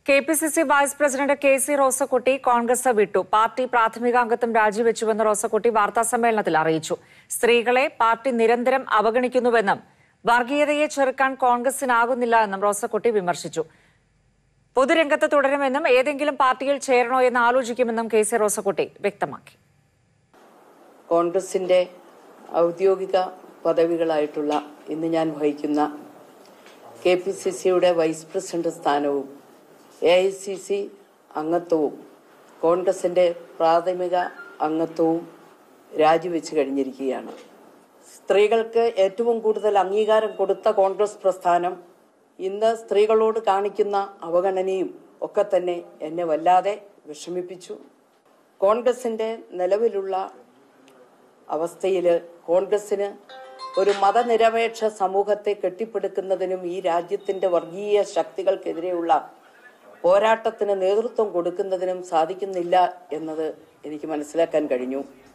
KPCC vice president KC Rosakutty Congress വിട്ടു. Party പ്രാഥമിക അംഗത്വം രാജിവെച്ചുവെന്ന് റോസക്കുട്ടി വാർത്താസമ്മേളനത്തിൽ അറിയിച്ചു. സ്ത്രീകളെ പാർട്ടി നിരന്തരം അവഗണിക്കുന്നുവെന്നും വർഗീയതയെ ചെറുക്കാൻ കോൺഗ്രസിനാകുന്നില്ല എന്നും റോസക്കുട്ടി വിമർശിച്ചു. പൊതുരംഗത്ത് തുടരുമെന്നും ഏതെങ്കിലും പാർട്ടിയിൽ ചേരണോ എന്ന് ആലോചിക്കുമെന്നും KC റോസക്കുട്ടി വ്യക്തമാക്കി. കോൺഗ്രസിന്റെ ഔദ്യോഗിക പദവികളായിട്ടുള്ള ഇന്ന് ഞാൻ വഹിക്കുന്ന KPCCയുടെ വൈസ് പ്രസിഡന്റ് സ്ഥാനവും AICC അംഗത്വവും കോൺഗ്രസിന്റെ പ്രാഥമിക അംഗത്വവും രാജിവെച്ച് കഴിഞ്ഞിരിക്കുകയാണ്. സ്ത്രീകൾക്ക് ഏറ്റവും കൂടുതൽ അംഗീകാരം കൊടുത്ത കോൺഗ്രസ് പ്രസ്ഥാനം ഇന്ന് സ്ത്രീകളോട് കാണിക്കുന്ന അവഗണനയും ഒക്കെ തന്നെ എന്നെ വല്ലാതെ വിഷമിപ്പിച്ചു. കോൺഗ്രസിന്റെ നിലവിലുള്ള അവസ്ഥയിൽ കോൺഗ്രസിന് ഒരു മതനിരപേക്ഷ സമൂഹത്തെ കെട്ടിപ്പടുക്കുന്നതിനും ഈ രാജ്യത്തിന്റെ വർഗീയ ശക്തികൾക്കെതിരെയുള്ള പോരാട്ടത്തിന് നേതൃത്വം കൊടുക്കുന്നതിനും സാധിക്കുന്നില്ല എന്നത് എനിക്ക് മനസ്സിലാക്കാൻ കഴിഞ്ഞു.